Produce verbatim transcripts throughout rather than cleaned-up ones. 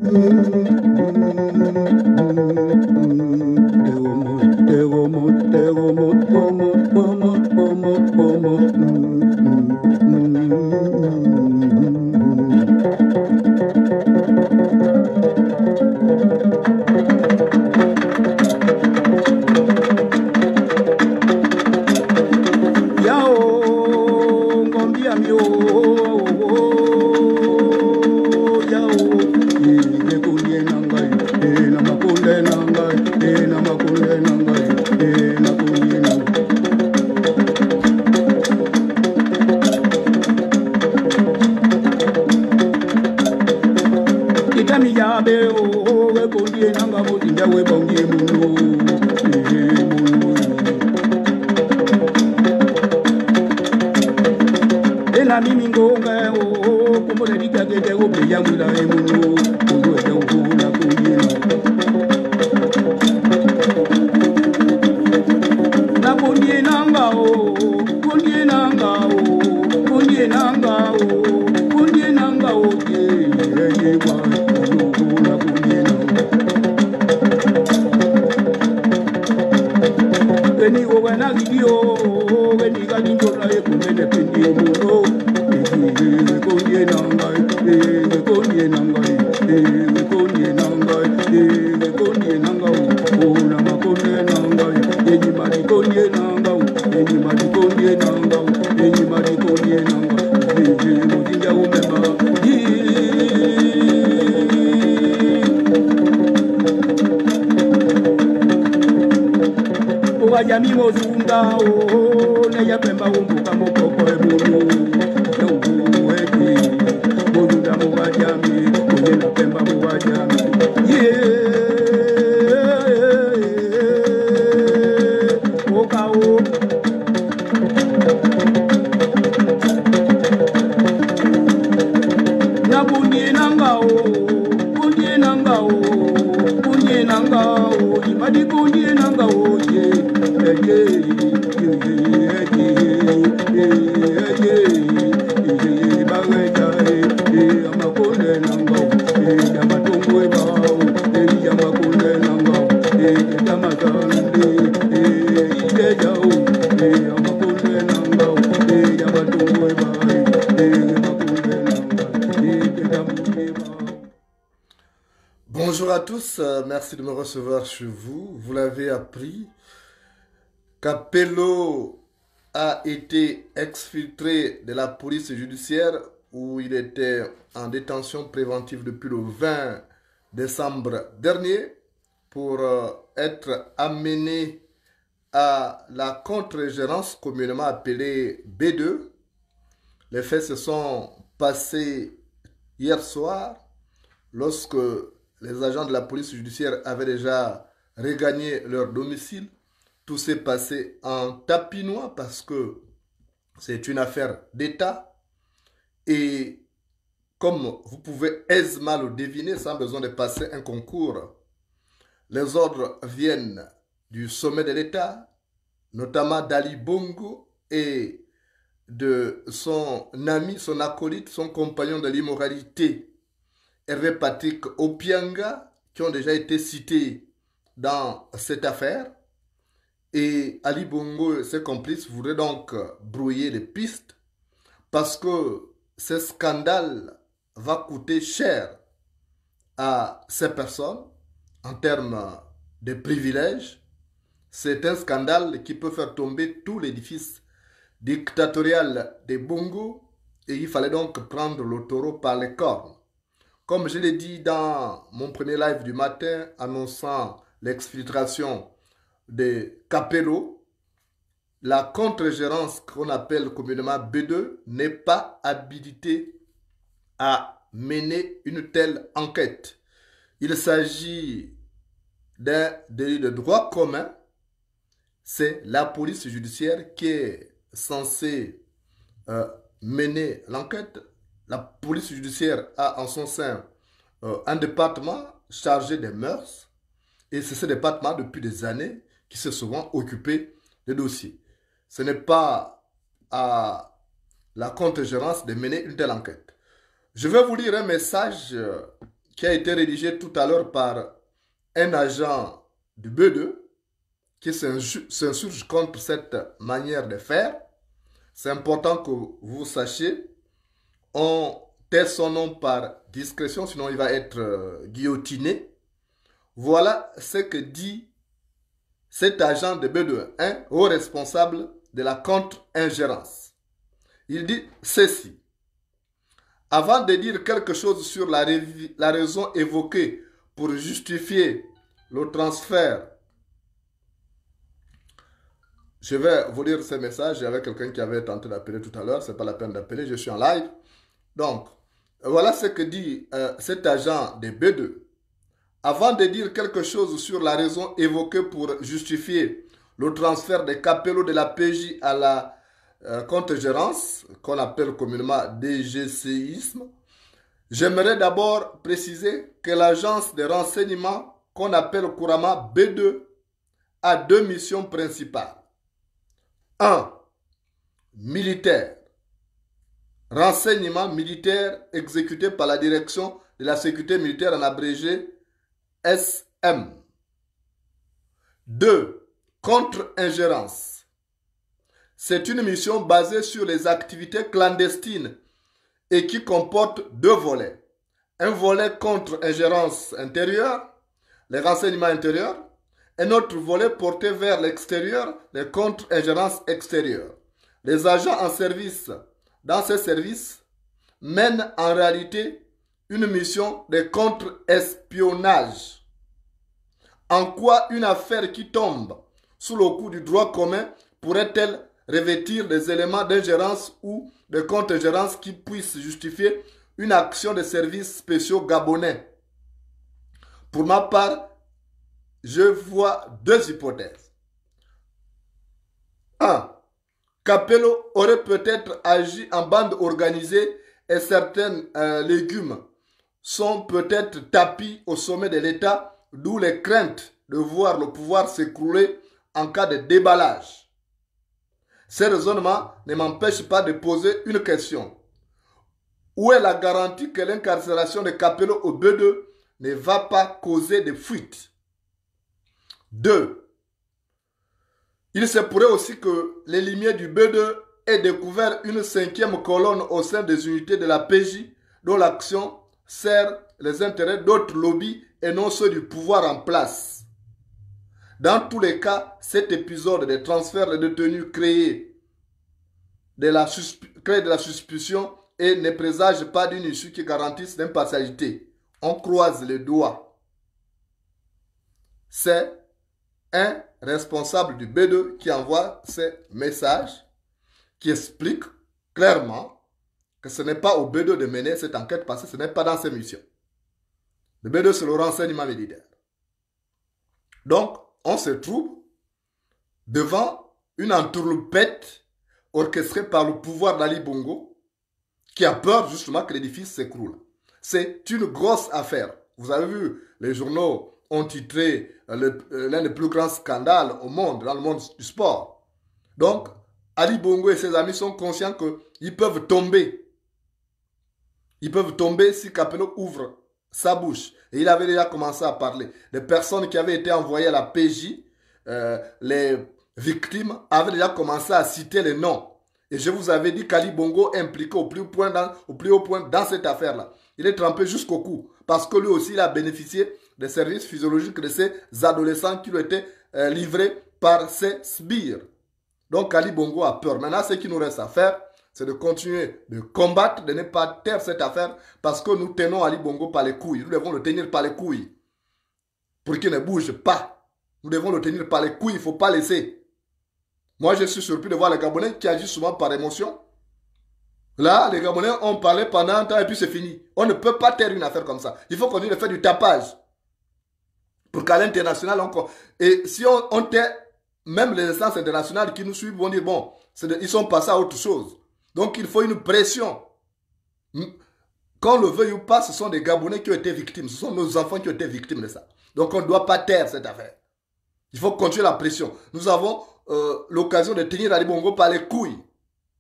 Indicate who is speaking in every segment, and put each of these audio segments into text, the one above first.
Speaker 1: Bonjour à tous, euh, merci de me recevoir chez vous. Vous l'avez appris, Capello a été exfiltré de la police judiciaire où il était en détention préventive depuis le vingt décembre dernier pour euh, être amené à la contre-gérance communément appelée B deux. Les faits se sont passés hier soir lorsque les agents de la police judiciaire avaient déjà regagné leur domicile. Tout s'est passé en tapinois parce que c'est une affaire d'État. Et comme vous pouvez aisément le deviner sans besoin de passer un concours, les ordres viennent du sommet de l'État, notamment d'Ali Bongo et de son ami, son acolyte, son compagnon de l'immoralité, Hervé Patrick Opianga, qui ont déjà été cités dans cette affaire. Et Ali Bongo et ses complices voudraient donc brouiller les pistes parce que ce scandale va coûter cher à ces personnes en termes de privilèges. C'est un scandale qui peut faire tomber tout l'édifice dictatorial des Bongo et il fallait donc prendre le taureau par les cornes. Comme je l'ai dit dans mon premier live du matin annonçant l'exfiltration de Capello, la contre-gérance qu'on appelle communément B deux n'est pas habilitée à mener une telle enquête. Il s'agit d'un délit de droit commun. C'est la police judiciaire qui est censée euh, mener l'enquête. La police judiciaire a en son sein euh, un département chargé des mœurs. Et c'est ce département depuis des années qui s'est souvent occupé des dossiers. Ce n'est pas à la contre-gérance de mener une telle enquête. Je vais vous lire un message qui a été rédigé tout à l'heure par un agent du B deux qui s'insurge contre cette manière de faire. C'est important que vous sachiez. On tait son nom par discrétion, sinon il va être euh, guillotiné. Voilà ce que dit cet agent de B deux, un haut responsable de la contre-ingérence. Il dit ceci. Avant de dire quelque chose sur la, la raison évoquée pour justifier le transfert, je vais vous lire ce message. Il y avait quelqu'un qui avait tenté d'appeler tout à l'heure. Ce n'est pas la peine d'appeler, je suis en live. Donc, voilà ce que dit euh, cet agent de B deux. Avant de dire quelque chose sur la raison évoquée pour justifier le transfert des capellos de la P J à la euh, contre-gérance, qu'on appelle communément D G C I S M, j'aimerais d'abord préciser que l'agence de renseignement, qu'on appelle couramment B deux, a deux missions principales. un. Militaire. Renseignement militaire exécuté par la direction de la sécurité militaire en abrégé S M. deux. Contre-ingérence. C'est une mission basée sur les activités clandestines et qui comporte deux volets. Un volet contre-ingérence intérieure, les renseignements intérieurs, un autre volet porté vers l'extérieur, les contre-ingérences extérieures. Les agents en service dans ces services mènent en réalité une mission de contre-espionnage. En quoi une affaire qui tombe sous le coup du droit commun pourrait-elle revêtir des éléments d'ingérence ou de contre-ingérence qui puissent justifier une action de services spéciaux gabonais? Pour ma part, je vois deux hypothèses. un. Capello aurait peut-être agi en bande organisée et certains euh, légumes sont peut-être tapis au sommet de l'État, d'où les craintes de voir le pouvoir s'écrouler en cas de déballage. Ces raisonnements ne m'empêchent pas de poser une question. Où est la garantie que l'incarcération de Capello au B deux ne va pas causer de fuites? deux. Il se pourrait aussi que les limiers du B deux aient découvert une cinquième colonne au sein des unités de la P J dont l'action sert les intérêts d'autres lobbies et non ceux du pouvoir en place. Dans tous les cas, cet épisode de transfert de détenus crée de la, crée de la suspicion et ne présage pas d'une issue qui garantisse l'impartialité. On croise les doigts. C'est un responsable du B deux qui envoie ces messages qui explique clairement que ce n'est pas au B deux de mener cette enquête parce que ce n'est pas dans ses missions. Le B deux, c'est le renseignement militaire. Donc, on se trouve devant une entourloupette orchestrée par le pouvoir d'Ali Bongo qui a peur justement que l'édifice s'écroule. C'est une grosse affaire. Vous avez vu, les journaux ont titré l'un des plus grands scandales au monde, dans le monde du sport. Donc, Ali Bongo et ses amis sont conscients qu'ils peuvent tomber. Ils peuvent tomber si Capello ouvre sa bouche. Et il avait déjà commencé à parler. Les personnes qui avaient été envoyées à la P J, euh, les victimes, avaient déjà commencé à citer les noms. Et je vous avais dit qu'Ali Bongo est impliqué au plus haut point dans, au plus haut point dans cette affaire-là. Il est trempé jusqu'au cou. Parce que lui aussi, il a bénéficié des services physiologiques de ces adolescents qui lui étaient euh, livrés par ces sbires. Donc Ali Bongo a peur. Maintenant, ce qui nous reste à faire, c'est de continuer de combattre, de ne pas taire cette affaire, parce que nous tenons Ali Bongo par les couilles. Nous devons le tenir par les couilles. Pour qu'il ne bouge pas. Nous devons le tenir par les couilles, il ne faut pas laisser. Moi, je suis surpris de voir les Gabonais qui agissent souvent par émotion. Là, les Gabonais ont parlé pendant un temps et puis c'est fini. On ne peut pas taire une affaire comme ça. Il faut continuer de faire du tapage. Pour qu'à l'international encore. Et si on, on tait, même les instances internationales qui nous suivent vont dire, bon, de, ils sont passés à autre chose. Donc il faut une pression. Qu'on le veuille ou pas, ce sont des Gabonais qui ont été victimes. Ce sont nos enfants qui ont été victimes de ça. Donc on ne doit pas taire cette affaire. Il faut continuer la pression. Nous avons euh, l'occasion de tenir Ali Bongo par les couilles.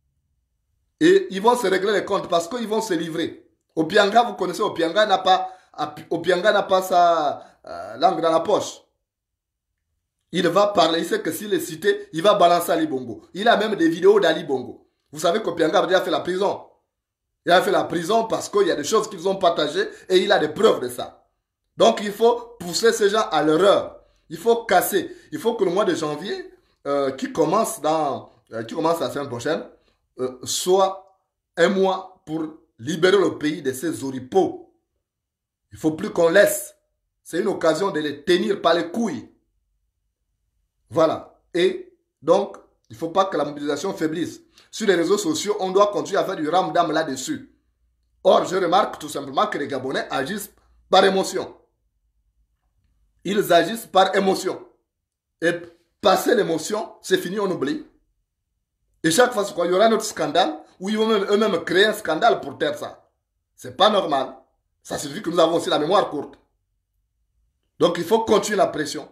Speaker 1: Et ils vont se régler les comptes parce qu'ils vont se livrer. Opianga, vous connaissez Opianga, n'a pas Obianga n'a pas sa euh, langue dans la poche. Il va parler, il sait que s'il est cité, il va balancer Ali Bongo. Il a même des vidéos d'Ali Bongo. Vous savez qu'Obianga a déjà fait la prison. Il a fait la prison parce qu'il y a des choses qu'ils ont partagées et il a des preuves de ça. Donc il faut pousser ces gens à l'erreur. Il faut casser. Il faut que le mois de janvier, euh, qui commence dans, euh, qui commence la semaine prochaine, euh, soit un mois pour libérer le pays de ces oripeaux. Il ne faut plus qu'on laisse. C'est une occasion de les tenir par les couilles. Voilà. Et donc, il ne faut pas que la mobilisation faiblisse. Sur les réseaux sociaux, on doit continuer à faire du ramdam là-dessus. Or, je remarque tout simplement que les Gabonais agissent par émotion. Ils agissent par émotion. Et passer l'émotion, c'est fini, on oublie. Et chaque fois qu'il y aura un autre scandale, où ils vont eux-mêmes créer un scandale pour taire ça. C'est pas normal. Ça signifie que nous avons aussi la mémoire courte. Donc, il faut continuer la pression.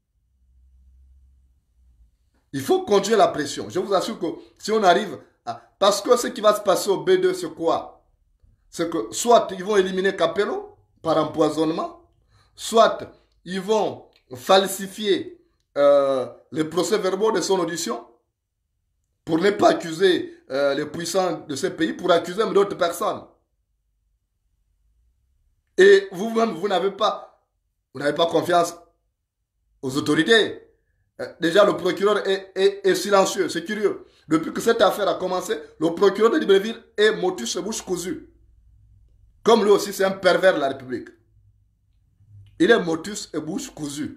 Speaker 1: Il faut continuer la pression. Je vous assure que si on arrive à... Parce que ce qui va se passer au B deux, c'est quoi? C'est que soit ils vont éliminer Capello par empoisonnement, soit ils vont falsifier euh, les procès-verbaux de son audition pour ne pas accuser euh, les puissants de ce pays, pour accuser d'autres personnes. Et vous-même, vous n'avez pas, vous n'avez pas confiance aux autorités. Déjà, le procureur est, est, est silencieux, c'est curieux. Depuis que cette affaire a commencé, le procureur de Libreville est motus et bouche cousue. Comme lui aussi, c'est un pervers de la République. Il est motus et bouche cousue.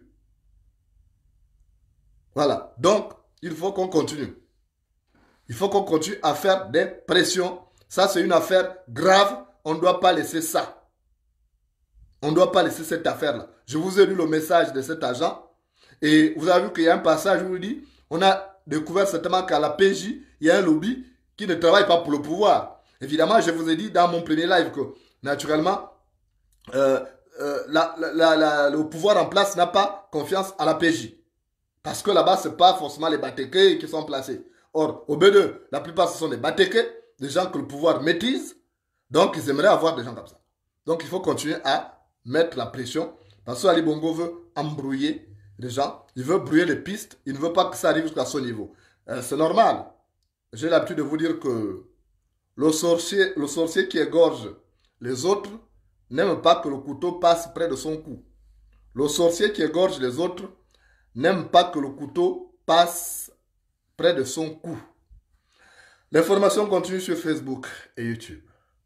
Speaker 1: Voilà. Donc, il faut qu'on continue. Il faut qu'on continue à faire des pressions. Ça, c'est une affaire grave. On ne doit pas laisser ça. On ne doit pas laisser cette affaire-là. Je vous ai lu le message de cet agent. Et vous avez vu qu'il y a un passage où il dit, on a découvert certainement qu'à la P J, il y a un lobby qui ne travaille pas pour le pouvoir. Évidemment, je vous ai dit dans mon premier live que, naturellement, euh, euh, la, la, la, le pouvoir en place n'a pas confiance à la P J. Parce que là-bas, ce n'est pas forcément les Batéké qui sont placés. Or, au B deux, la plupart, ce sont des Batéké, des gens que le pouvoir maîtrise. Donc, ils aimeraient avoir des gens comme ça. Donc, il faut continuer à mettre la pression. Parce que Ali Bongo veut embrouiller les gens, il veut brouiller les pistes, il ne veut pas que ça arrive jusqu'à ce niveau. Euh, c'est normal. J'ai l'habitude de vous dire que le sorcier, le sorcier qui égorge les autres n'aime pas que le couteau passe près de son cou. Le sorcier qui égorge les autres n'aime pas que le couteau passe près de son cou. L'information continue sur Facebook et YouTube.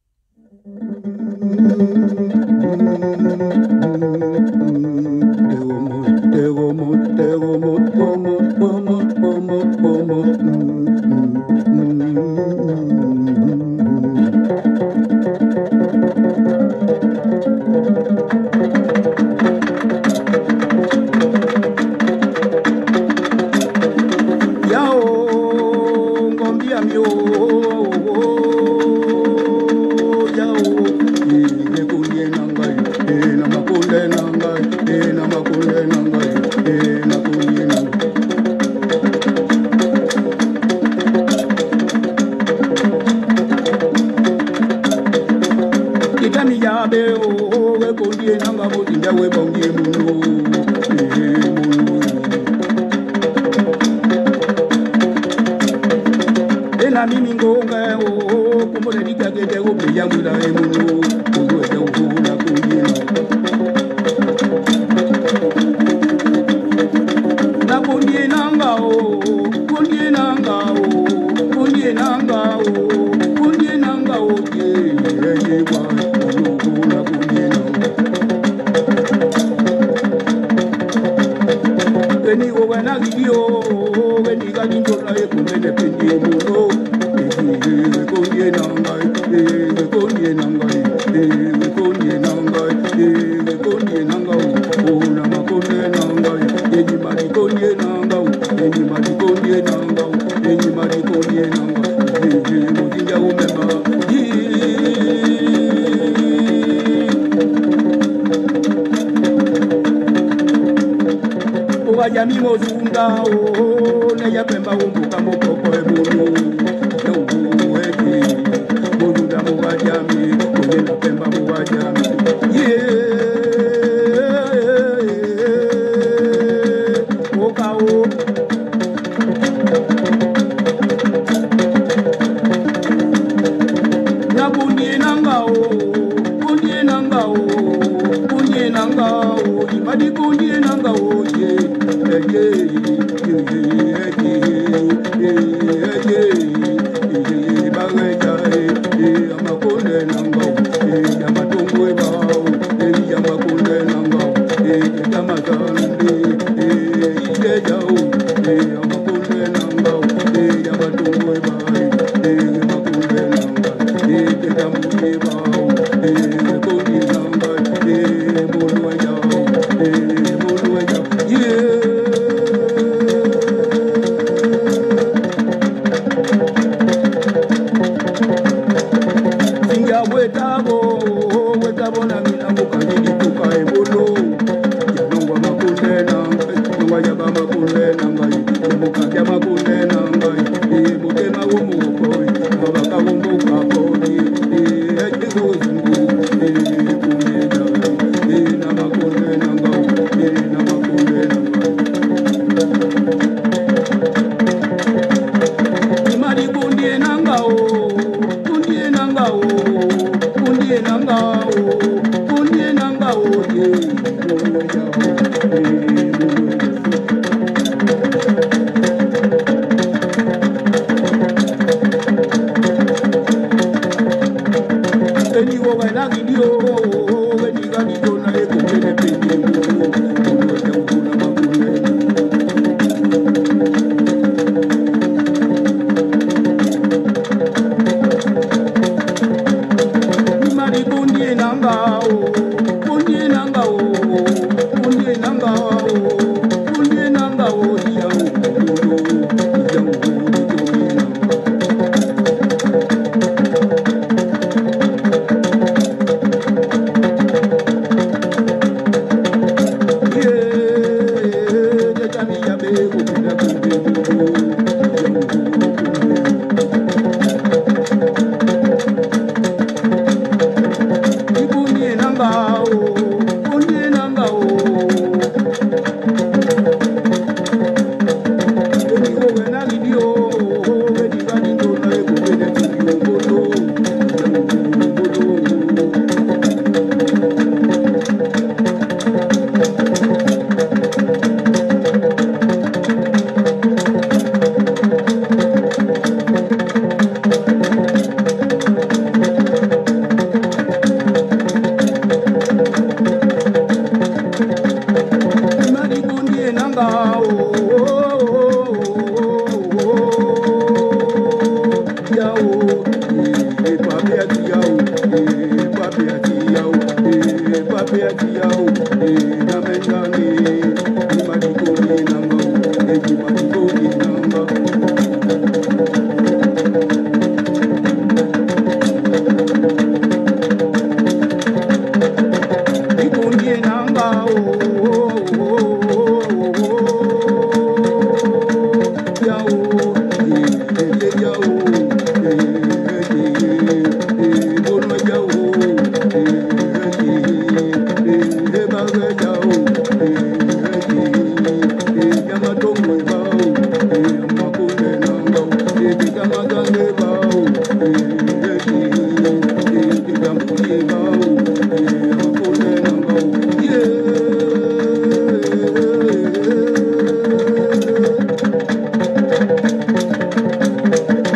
Speaker 2: Yami mozunda o ne ya pemba umbuka mokoko ebulu ewu eki mozunda mo wajami o ne la pemba mo wajami yeah kundi nangao, kundi nangao, kundi nangao, imadi kundi nangao, ye, ye, ye, ye, ye, ye, ye, bagaja, ye, amakunde nangao, ye, amatungwe bao, ye, amakunde nangao, ye, amatande, ye, ye, jao, ye, amakunde nangao, ye, amatungwe bao, ye, amakunde nangao.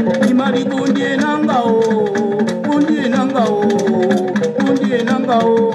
Speaker 3: Kundi nangao, kundi nangao, kundi nangao.